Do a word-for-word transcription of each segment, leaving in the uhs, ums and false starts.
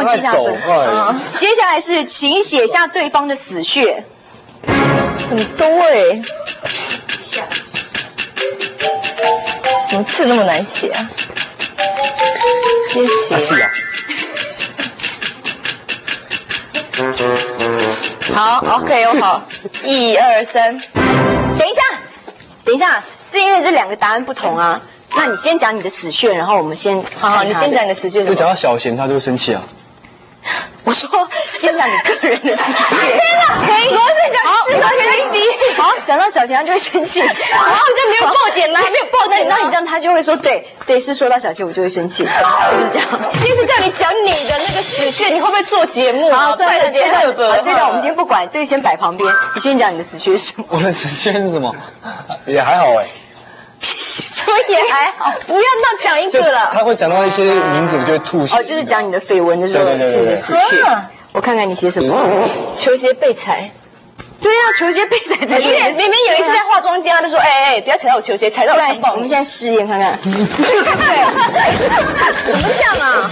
有记下分。嗯，接下来是，请写下对方的死穴。 很多哎，怎么字那么难写啊？谢谢。 是啊。 好 ，OK， 我好，一二三。 等一下，等一下，这因为这两个答案不同啊。那你先讲你的死穴，然后我们先好好，你先讲你的死穴。 就讲到小贤，他就会生气啊。 我说先讲你个人的死穴。 天哪，可以，我在讲是小贤敌。 好，讲到小贤他就会生气，然后就没有爆点啦，没有爆点。 那你这样他就会说，对对，是说到小贤我就会生气，是不是这样？ 今天是叫你讲你的那个死穴，你会不会做节目？ 好，算了， 节目好，这个我们先不管，这个先摆旁边。你先讲你的死穴是什么？ 我的死穴是什么？也还好哎。 什么也还好，不要那讲一个了。 他会讲到一些名字，我就会吐血。 哦，就是讲你的绯闻的时候是你的死穴。我看看你写什么。 球鞋被踩。 对啊，球鞋被踩才是。 明明有一次在化妆间，他就说：“哎哎，不要踩到我球鞋，踩到我肩膀。” 我们现在试验看看。对， 怎么这样啊？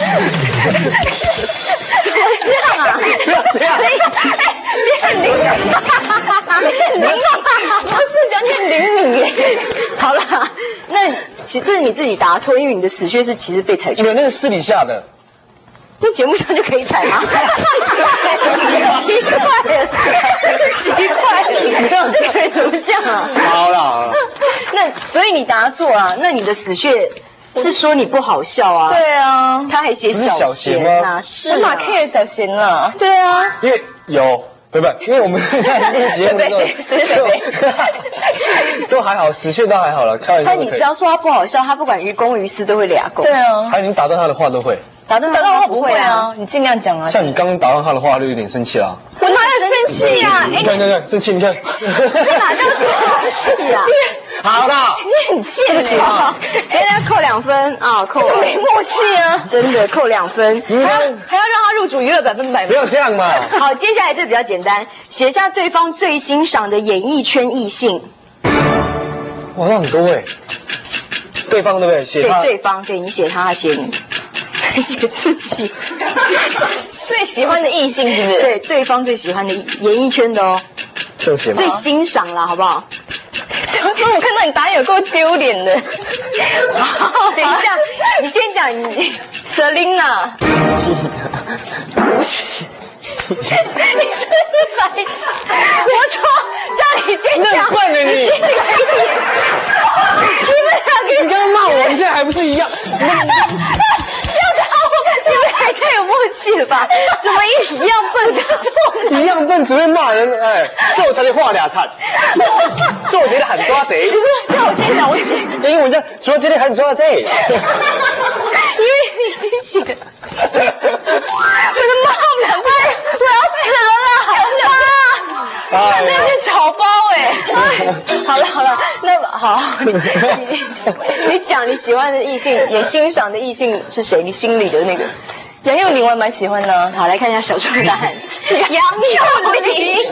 怎么这样啊？ 不要这样！ 你很灵敏，你很灵敏，不是讲你很灵敏耶。 好了，那其实这是你自己答错，因为你的死穴是其实被踩去。 没有，那个私底下的。 那节目上就可以踩吗？奇怪了，奇怪了，这个人怎么这样啊？ 好了好了， 那所以你答错了，那你的死穴是说你不好笑啊？ 对啊， 他还写小贤啊， 是马 care 小贤啊？ 对啊， 因为有。对不对？因为我们在录节目的时候，都还好，死穴都还好了，开玩笑。 但你只要说他不好笑，他不管于公于私都会俩狗。 对啊， 还有你打断他的话都会。 打断他的话不会啊， 你尽量讲啊。 像你刚刚打断他的话，就有点生气了。 我哪有生气呀？ 你看看看，生气，你看。 这哪叫生气呀？ 好的。 你很贱哎！给人家扣两分啊，扣没默契啊， 真的扣两分， 还要还要让他入主娱乐百分百。 不要这样嘛。 好，接下来这比较简单，写下对方最欣赏的演艺圈异性。 哇，那很多哎。对方对不对？写他。 对对方，对你写他，他写你。写自己最喜欢的异性是不是？ 对，对方最喜欢的演艺圈的哦。 就写最欣赏啦，好不好？ 怎么说？我看到你答案有够丢脸的。 好，等一下，你先讲你 Selina。 不是。你是不是白痴？我说叫你先讲， 笨的你， 你这个意思。你们两个， 你刚刚骂我，你现在还不是一样？ 不要打我，你们还太有默契了吧？怎么一一样笨？他一样笨只会骂人，哎，这我才能画俩惨。这我觉得很抓贼。 不是，叫我先讲，我写英文叫抓贼的很抓贼。 因为你已经写了，我的妈呀！我要死了！ 啊！那是草包哎！ 好了好了，那好，你你讲你喜欢的异性，也欣赏的异性是谁？你心里的那个杨佑宁我还蛮喜欢的。 好，来看一下小猪的答案。杨佑宁，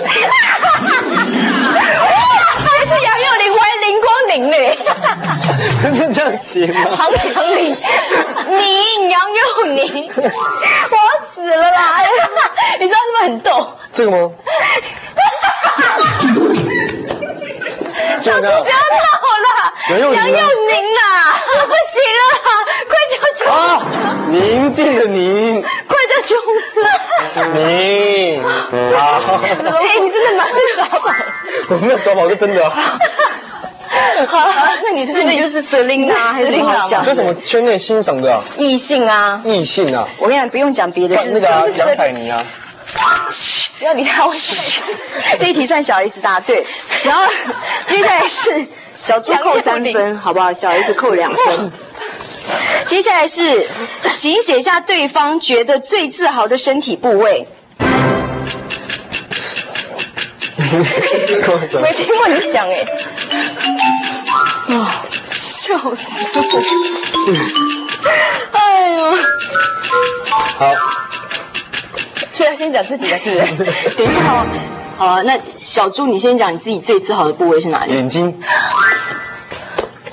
还是杨佑宁，我还林光宁嘞。 是这样写吗？ 唐唐宁，你杨佑宁，我要死了啦！ 你说他是不是很逗？ 这个吗？ 小猪不要闹了，杨佑宁啦，不行了，快叫救护车！ 啊，宁静的宁， 快叫救护车！ 宁，好， 哎，你真的蛮会耍宝。 我没有耍宝，是真的。 好了，那你是不是就是 Selina 还是什么好讲？ 说什么圈内欣赏的异性啊？ 异性啊？ 我跟你讲，不用讲别的， 那个杨采妮啊。 不要理他，我这一题算小 S 答对，然后接下来是小猪扣三分，好不好？小 S 扣两分。接下来是，请写下对方觉得最自豪的身体部位。 没听过你讲哎。 啊，笑死我！哎呦， 好。 所以要先讲自己的，是不是？ 等一下哦，好啊，那小猪你先讲你自己最自豪的部位是哪里？ 眼睛。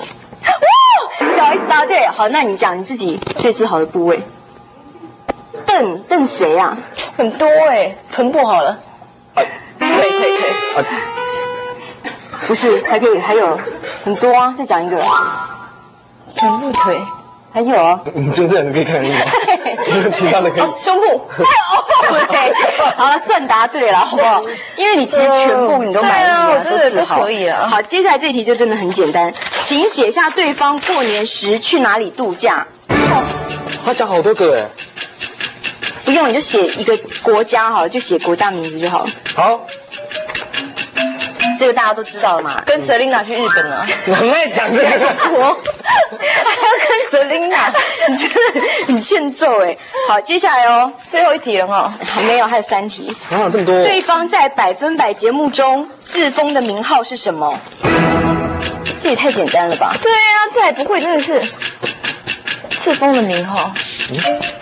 哦，小 S 答对，好，那你讲你自己最自豪的部位。 对瞪瞪谁啊？ 很多哎，臀部好了。腿腿腿。啊。 不是，还可以，还有很多啊，再讲一个。 臀部腿。 还有啊， 你就这两个可以看得吗？其他的可以。 哦、胸部。 对，好了，算答对了，好不好？因为你其实全部你都满意了， 都自豪。可以啊。 好，接下来这题就真的很简单，请写下对方过年时去哪里度假。哦、 他讲好多个哎。 不用，你就写一个国家好了，就写国家名字就好了。 好。 这个大家都知道了嘛？ 跟 Selina 去日本啊， 很爱讲这个， 我还要跟 Selina， 你真的很欠揍哎。好，接下来哦， 最后一题了哈， 没有，还有三题。 啊，这么多。 对方在百分百节目中自封的名号是什么？这也太简单了吧？ 对啊，这还不会，真的是自封的名号。嗯。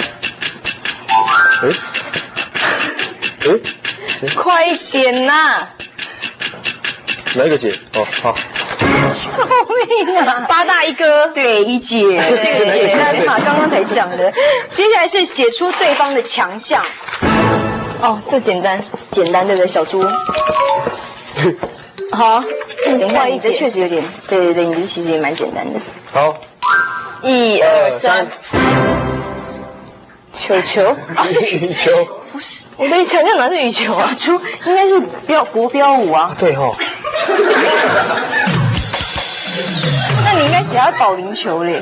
哎。 哎。快一点呐！ 哪一个姐？哦，好。 救命啊！ 八大一哥， 对，一姐，这个简单嘛，刚刚才讲的。接下来是写出对方的强项。 哦，这简单， 简单对不对？小猪。好，等一下，你这确实有点，对对对，你这其实也蛮简单的。 好， 一二三。球球。 羽球。 不是， 我的强项哪是羽球啊？ 小猪应该是标国标舞啊。 对吼。 那你应该写他保龄球嘞。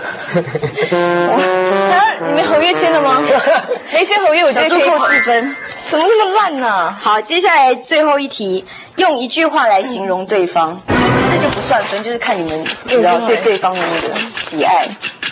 啊，你们合约签了吗？没签合约我就可以扣四分。 怎么那么烂呢？ 好，接下来最后一题，用一句话来形容对方，这就不算分，就是看你们知道对对方的那个喜爱。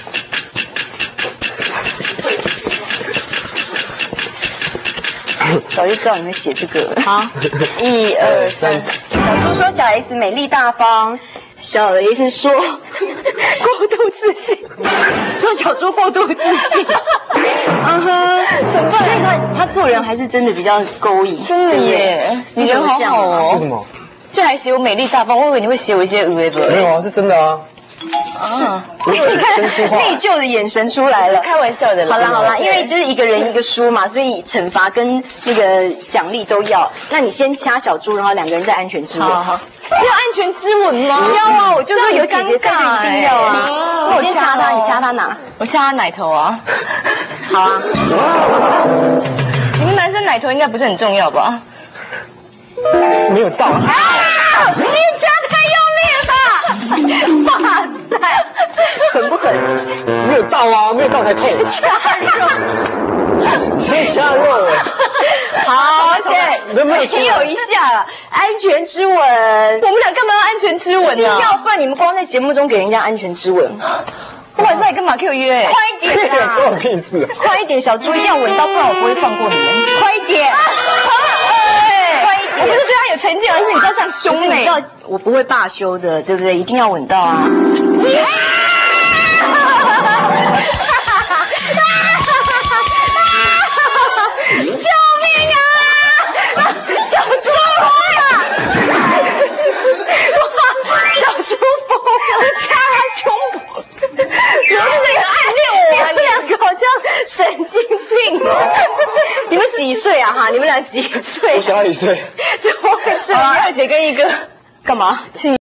早就知道你会写这个了。好，一二三。小猪说小 S 美丽大方，小 S 说过度自信，说小猪过度自信。嗯哼，怎么办？所以他他做人还是真的比较勾引， 真的耶， 你人好好哦。 为什么？ 就还写我美丽大方，我以为你会写我一些无为不。 没有啊，是真的啊。 是，你看内疚的眼神出来了。 开玩笑的。 好啦好啦，因为就是一个人一个输嘛，所以惩罚跟那个奖励都要。那你先掐小猪，然后两个人再安全之吻。 好好。要安全之吻吗？ 要啊，我就说有姐姐在就一定要啊。我先掐他，你掐他哪？ 我掐他奶头啊。 好啊。 你们男生奶头应该不是很重要吧？ 没有到。 啊！你掐太用力了吧！哇塞，狠不狠？ 没有到啊，没有到才痛。 掐肉， 先掐肉。 好，现在没有一下了，安全之吻。 我们俩干嘛要安全之吻呢？ 要不然你们光在节目中给人家安全之吻。 我晚上也跟马 Q 约。 快一点啊！ 关我屁事。 快一点，小猪一定要吻到，不然我不会放过你们。快一点！ 我不是对他有成见，而是你知道像兄妹， 你知道我不会罢休的，对不对？一定要吻到啊！救命啊！小猪疯了！小猪疯了，掐他胸部，你们是在暗恋我啊？你们两个好像神经病哦！你们几岁啊？哈，你们俩几岁？ 我小他一岁。 怎么会这样？ 二姐跟一哥干嘛？